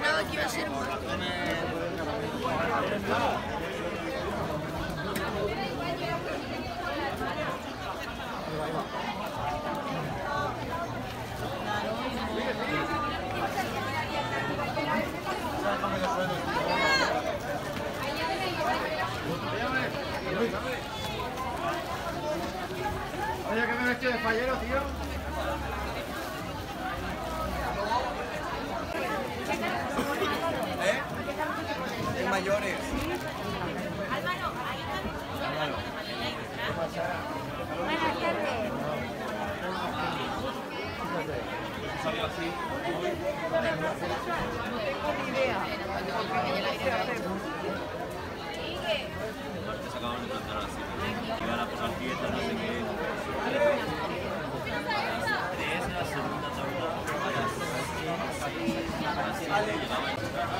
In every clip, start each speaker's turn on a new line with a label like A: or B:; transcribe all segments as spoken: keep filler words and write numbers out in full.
A: imaginaba que iba a ser un...
B: Oye, que me he vestido de fallero, tío.
C: ¿Eh? Es mayores.
D: Buenas tardes.
C: Salió así.
D: No tengo ni idea.
C: Se acaban de plantar así. Iban a pasar fiestas, no sé qué. Tres, la segunda tabla. A las seis, a las siete llegaban.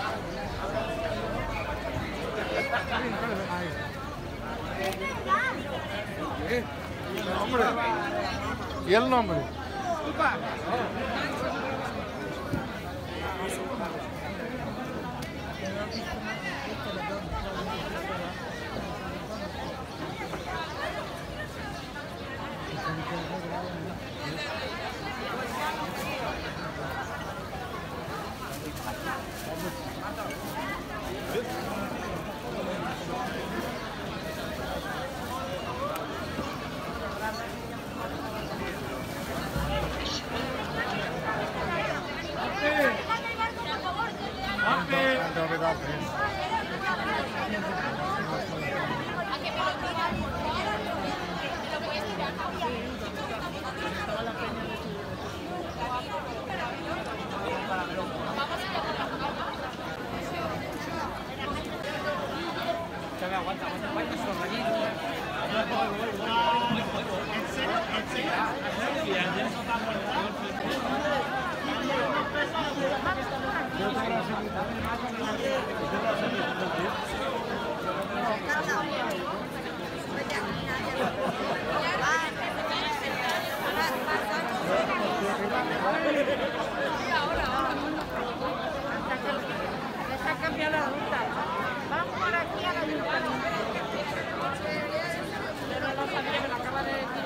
B: ¿Qué? ¿Y el nombre? ¿Y el nombre? Aguanta, aguanta, aguanta, ¿en serio? ¿En
D: Está cambiando la ruta. Vamos por aquí a la ayuntamiento. Pero no sabía, me lo acaba de decir.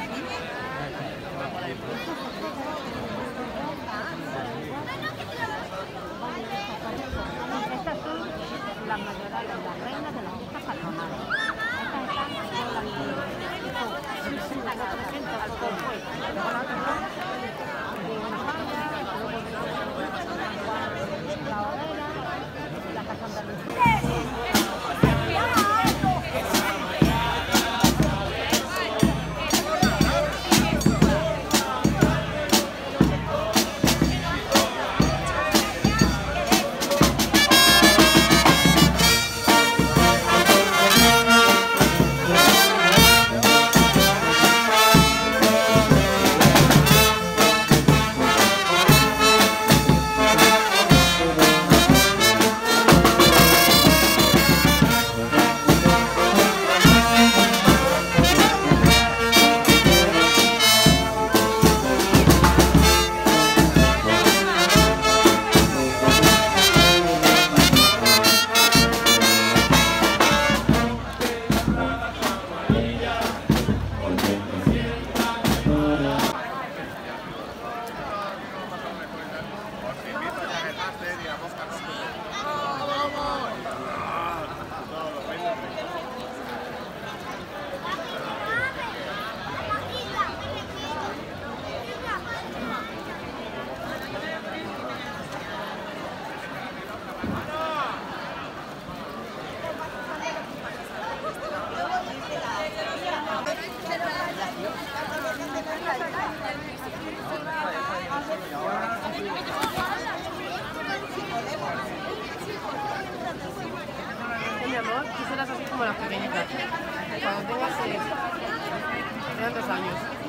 D: Estas son las mayorazas, las reinas de las fiestas patronales. Estas están todas las que representan al convoy. Luego la otra de una falla, luego de la hoguera, la casa andalucía. Mi amor, tú serás así como las pequeñitas. Cuando tengas eh, dos años.